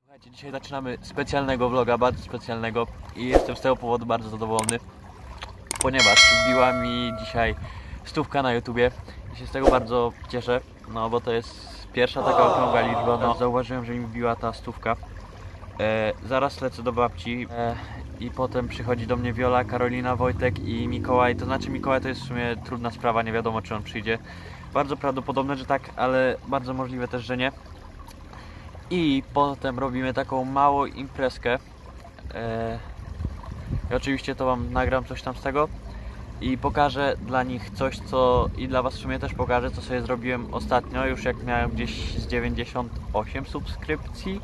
Słuchajcie, dzisiaj zaczynamy specjalnego vloga, bardzo specjalnego i jestem z tego powodu bardzo zadowolony, ponieważ wbiła mi dzisiaj 100 na YouTubie i się z tego bardzo cieszę, no bo to jest pierwsza taka okrągła liczba, no zauważyłem, że mi wbiła ta 100. Zaraz lecę do babci i potem przychodzi do mnie Wiola, Karolina, Wojtek i Mikołaj, to znaczy Mikołaj to jest w sumie trudna sprawa, nie wiadomo czy on przyjdzie. Bardzo prawdopodobne, że tak, ale bardzo możliwe też, że nie. I potem robimy taką małą imprezkę. I oczywiście to wam nagram coś tam z tego i pokażę dla nich coś, co i dla was w sumie też pokażę, co sobie zrobiłem ostatnio, już jak miałem gdzieś z 98 subskrypcji.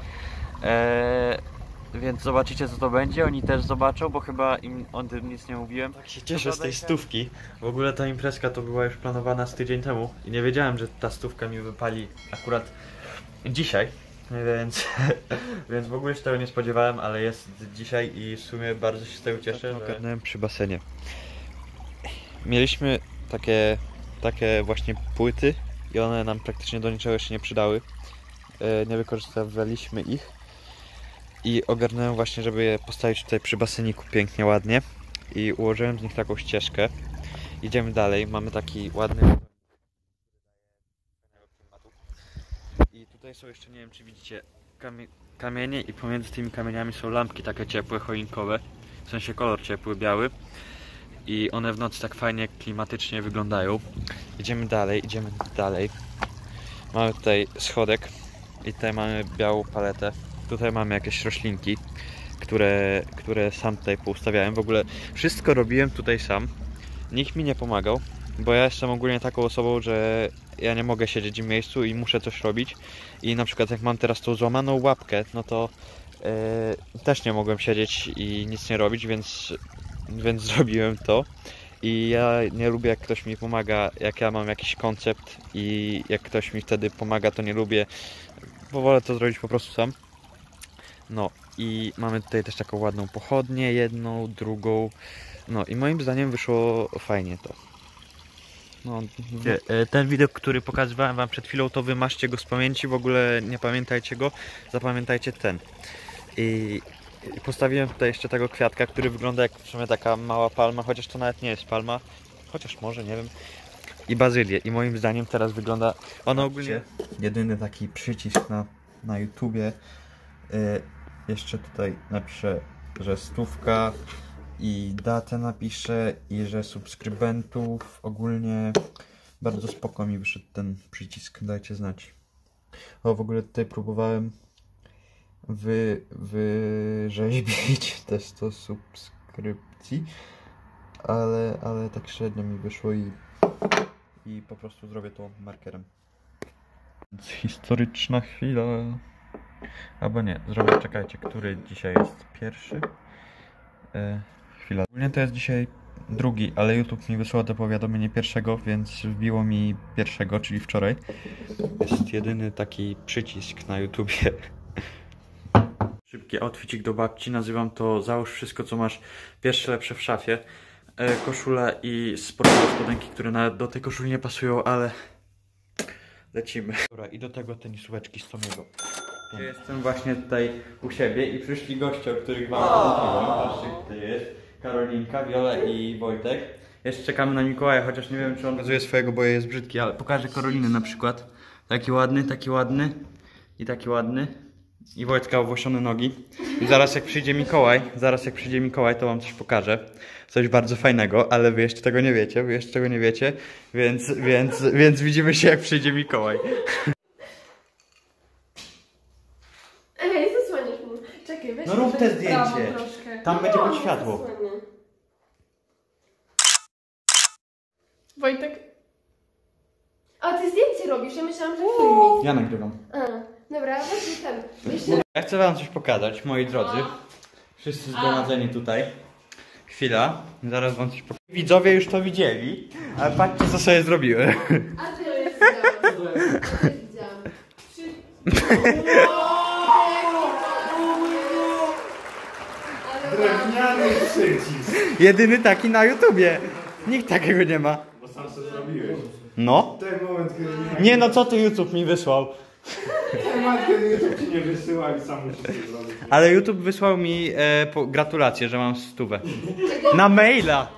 Więc zobaczycie, co to będzie, oni też zobaczą, bo chyba im o tym nic nie mówiłem. Tak się cieszę z tej 100. W ogóle ta imprezka to była już planowana z tydzień temu i nie wiedziałem, że ta 100 mi wypali akurat dzisiaj. Więc w ogóle się tego nie spodziewałem, ale jest dzisiaj i w sumie bardzo się z tego cieszę. Ogarnąłem przy basenie. Mieliśmy takie właśnie płyty i one nam praktycznie do niczego się nie przydały. Nie wykorzystywaliśmy ich i ogarnąłem właśnie, żeby je postawić tutaj przy baseniku pięknie, ładnie i ułożyłem z nich taką ścieżkę. Idziemy dalej, mamy taki ładny i tutaj są jeszcze, nie wiem czy widzicie, kamienie i pomiędzy tymi kamieniami są lampki takie ciepłe, choinkowe, w sensie kolor ciepły, biały i one w nocy tak fajnie, klimatycznie wyglądają. Idziemy dalej. Mamy tutaj schodek i tutaj mamy białą paletę. Tutaj mamy jakieś roślinki, które sam tutaj poustawiałem. W ogóle wszystko robiłem tutaj sam. Nikt mi nie pomagał, bo ja jestem ogólnie taką osobą, że ja nie mogę siedzieć w miejscu i muszę coś robić. I na przykład jak mam teraz tą złamaną łapkę, no to też nie mogłem siedzieć i nic nie robić, więc zrobiłem to. I ja nie lubię, jak ktoś mi pomaga, jak ja mam jakiś koncept i jak ktoś mi wtedy pomaga, to nie lubię, bo wolę to zrobić po prostu sam. No i mamy tutaj też taką ładną pochodnię, jedną, drugą. No i moim zdaniem wyszło fajnie to. No, ten widok, który pokazywałem wam przed chwilą, to wymażcie go z pamięci, w ogóle nie pamiętajcie go, zapamiętajcie ten. I postawiłem tutaj jeszcze tego kwiatka, który wygląda jak w sumie taka mała palma, chociaż to nawet nie jest palma, chociaż może, nie wiem. I bazylię. I moim zdaniem teraz wygląda ono ogólnie... Jedyny taki przycisk na YouTubie. Jeszcze tutaj napiszę, że 100 i datę napiszę i że subskrybentów. Ogólnie bardzo spoko mi wyszedł ten przycisk, dajcie znać. O, w ogóle tutaj próbowałem wyrzeźbić te 100 subskrypcji, ale tak średnio mi wyszło i po prostu zrobię to markerem. Więc historyczna chwila. Albo nie, zrobię, czekajcie, który dzisiaj jest pierwszy. Chwila. Ogólnie to jest dzisiaj drugi, ale YouTube mi wysłał to powiadomienie pierwszego, więc wbiło mi pierwszego, czyli wczoraj. Jest jedyny taki przycisk na YouTubie. Szybki outfitik do babci, nazywam to załóż wszystko co masz pierwsze lepsze w szafie. Koszula i sportowe spodenki, które nawet do tej koszuli nie pasują, ale lecimy. Dobra, i do tego tenisóweczki z Tomiego. Ja jestem właśnie tutaj u siebie i przyszli goście, o których wam mówiłem. Patrzcie, tutaj jest Karolinka, Wiola i Wojtek. Jeszcze czekamy na Mikołaja, chociaż nie wiem czy on pokazuje swojego, bo jest brzydki, ale pokażę Karoliny na przykład. Taki ładny i taki ładny. I Wojtka owłosione nogi. I zaraz jak przyjdzie Mikołaj, to wam coś pokażę. Coś bardzo fajnego, ale wy jeszcze tego nie wiecie, więc widzimy się jak przyjdzie Mikołaj. Ej, zasłaniasz mu. Czekaj, weź. No rób te zdjęcie. Tam będzie pod światło. Zasłanię. Wojtek. A ty zdjęcie robisz, ja myślałam, że filmik. Ja nagrywam. Dobra, weź ten. Jeszcze... Ja chcę wam coś pokazać, moi drodzy. Wszyscy zgromadzeni tutaj. Chwila, zaraz wam coś pokażę. Widzowie już to widzieli, ale patrzcie co sobie zrobiłem. A ty już widziałam. Drewniany przycisk. Jedyny taki na YouTubie. Nikt takiego nie ma. Bo sam sobie zrobiłeś. No. Ten moment, kiedy Nie no, co ty YouTube mi wysłał? Temat, kiedy YouTube ci nie wysyła i sam musisz to zrobić. Ale YouTube wysłał mi gratulacje, że mam 100. Na maila!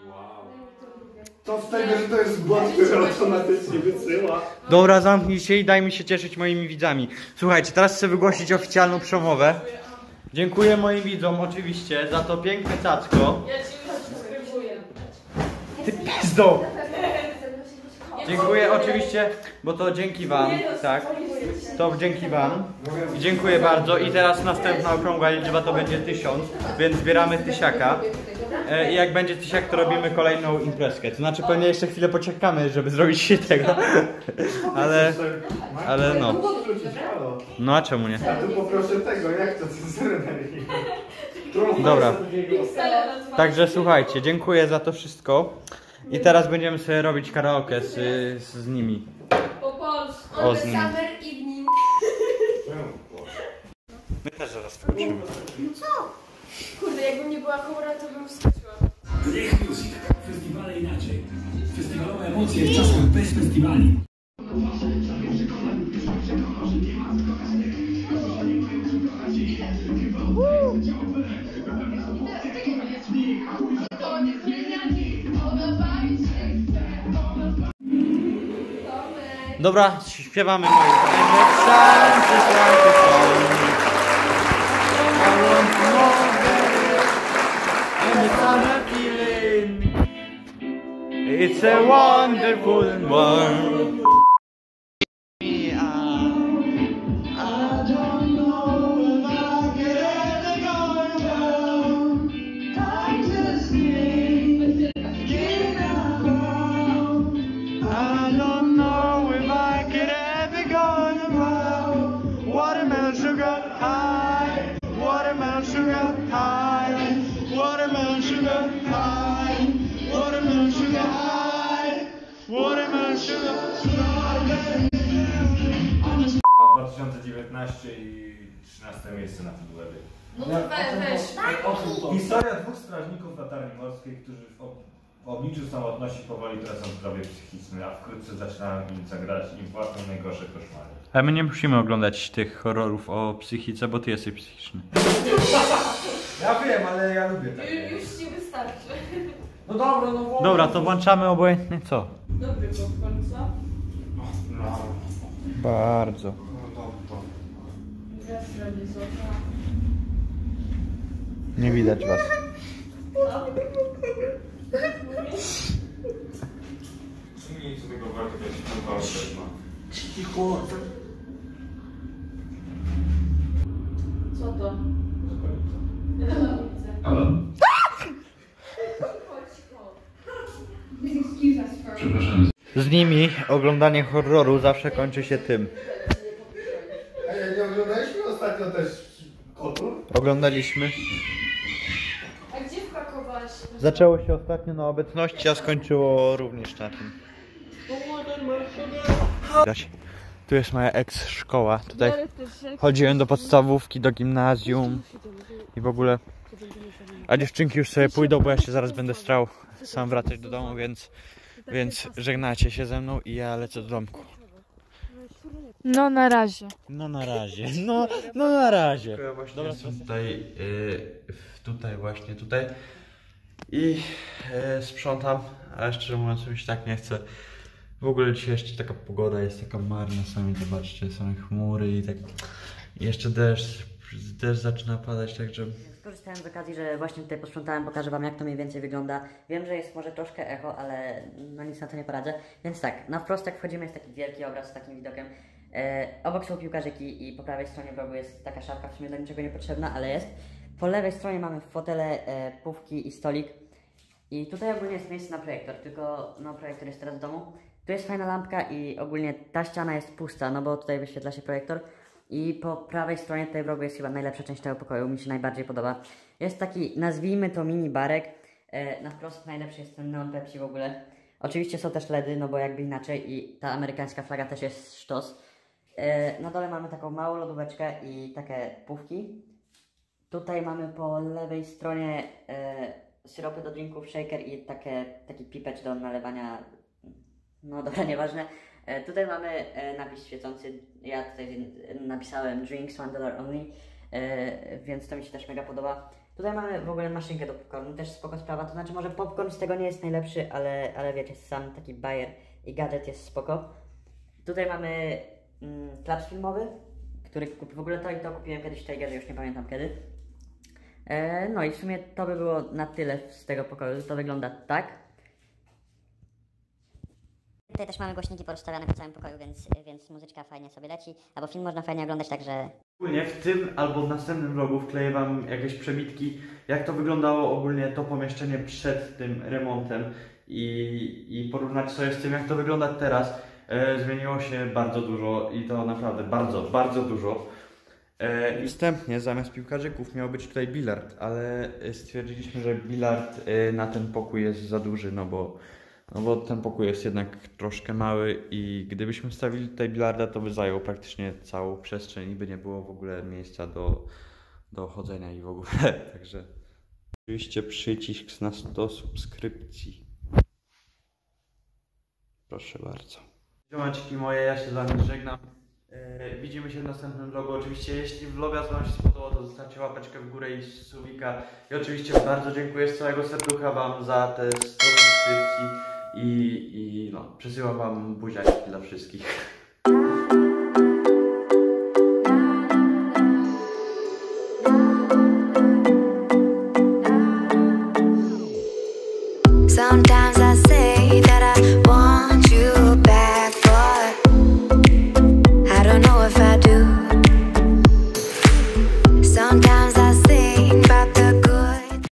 To z tego, że to jest bot, który automatycznie wysyła. Dobra, zamknij się i daj mi się cieszyć moimi widzami. Słuchajcie, teraz chcę wygłosić oficjalną przemowę. Dziękuję moim widzom oczywiście za to piękne cacko. Ja ci subskrybuję. Ty pizdo! Dziękuję oczywiście, bo to dzięki wam, tak? To dzięki wam. I dziękuję bardzo. I teraz następna okrągła liczba to będzie 1000, więc zbieramy 1000. I jak będzie 1000, to robimy kolejną imprezkę. To znaczy pewnie jeszcze chwilę poczekamy, żeby zrobić się tego. Ale no. No a czemu nie? Ja tu poproszę tego, jak to cenzurynęli. Dobra. Także słuchajcie, dziękuję za to wszystko. I teraz będziemy sobie robić karaoke z nimi. Po polsku. O, z nimi. Summer evening. My też zaraz wchodzimy. Kurde, jakbym nie była chora, to bym skoczyła. Niech Music. Festiwale inaczej. Festiwalowe emocje w czasach bez festiwali. Dobra, śpiewamy moje. It's a wonderful world. Watermelon sugar high, watermelon sugar high, watermelon sugar high, watermelon sugar high, watermelon sugar high. 2019 i 13 miejsce na Fidwebie. No to weź. Historia dwóch strażników latarni morskiej, którzy w obliczu samotności powoli tracą zdrowie psychiczne, a wkrótce zaczynają im zagrać im własne najgorsze koszmary. Ale my nie musimy oglądać tych horrorów o psychice, bo ty jesteś psychiczny. Ja wiem, ale ja lubię takie. Już ci wystarczy. No dobra, no bo... Dobra, to włączamy obojętnie co? Dobry popcorn, co? No, Bardzo. no to... Teraz zrobię złota. Nie widać was. Nic z tego warto, to się tam też ma. Cicho. Co to? Halo? Przepraszam. Z nimi oglądanie horroru zawsze kończy się tym. Ej, nie oglądaliśmy ostatnio też Kotur? Oglądaliśmy. A gdzie wpakowałaś? Zaczęło się ostatnio na obecności, a skończyło również na tym. Widać. Tu jest moja ex-szkoła. Tutaj chodziłem do podstawówki, do gimnazjum i w ogóle. A dziewczynki już sobie pójdą, bo ja się zaraz będę strał sam wracać do domu, więc żegnacie się ze mną i ja lecę do domku. No na razie. No na razie, no na razie. Ja właśnie jestem tutaj właśnie tutaj i sprzątam, ale szczerze mówiąc mi się tak nie chce. W ogóle dzisiaj jeszcze taka pogoda jest taka marna, sami zobaczcie, są chmury i tak jeszcze deszcz zaczyna padać, także... Skorzystałem z okazji, że właśnie tutaj posprzątałem, pokażę wam jak to mniej więcej wygląda. Wiem, że jest może troszkę echo, ale no nic na to nie poradzę. Więc tak, na wprost jak wchodzimy jest taki wielki obraz z takim widokiem. Obok są piłkarzyki i po prawej stronie w rogu jest taka szafka, w sumie do niczego niepotrzebna, ale jest. Po lewej stronie mamy fotele, pufki i stolik. I tutaj ogólnie jest miejsce na projektor, tylko no projektor jest teraz w domu. Tu jest fajna lampka i ogólnie ta ściana jest pusta, no bo tutaj wyświetla się projektor. I po prawej stronie tutaj w rogu jest chyba najlepsza część tego pokoju, mi się najbardziej podoba. Jest taki, nazwijmy to mini barek. Na wprost najlepszy jest ten neon Pepsi w ogóle. Oczywiście są też LEDy, no bo jakby inaczej i ta amerykańska flaga też jest sztos. Na dole mamy taką małą lodóweczkę i takie pufki. Tutaj mamy po lewej stronie syropy do drinków, shaker i taki pipecz do nalewania. No dobra, nieważne. Tutaj mamy napis świecący, ja tutaj napisałem drinks $1 only, więc to mi się też mega podoba. Tutaj mamy w ogóle maszynkę do popcornu, też spoko sprawa, to znaczy może popcorn z tego nie jest najlepszy, ale wiecie, sam taki bajer i gadżet jest spoko. Tutaj mamy klaps filmowy, który w ogóle to i to kupiłem kiedyś w Tigerze, już nie pamiętam kiedy. No i w sumie to by było na tyle z tego pokoju, to wygląda tak. Tutaj też mamy głośniki porozstawiane po całym pokoju, więc muzyczka fajnie sobie leci, albo film można fajnie oglądać, także... Ogólnie w tym albo w następnym vlogu wkleję wam jakieś przebitki, jak to wyglądało ogólnie to pomieszczenie przed tym remontem i porównać sobie z tym, jak to wygląda teraz. Zmieniło się bardzo dużo i to naprawdę bardzo, bardzo dużo. Wstępnie zamiast piłkarzyków miał być tutaj bilard, ale stwierdziliśmy, że bilard na ten pokój jest za duży, no bo ten pokój jest jednak troszkę mały i gdybyśmy wstawili tutaj bilarda, to by zajął praktycznie całą przestrzeń i by nie było w ogóle miejsca do chodzenia i w ogóle. Także oczywiście przycisk na 100 subskrypcji. Proszę bardzo. Ziomeczki moje, ja się z wami żegnam. Widzimy się w następnym vlogu. Oczywiście jeśli vloga wam się spodobał, to zostawcie łapeczkę w górę i subika. I oczywiście bardzo dziękuję z całego serducha wam za te 100 subskrypcji i no, przesyłam wam buziaczki dla wszystkich. Sometimes I say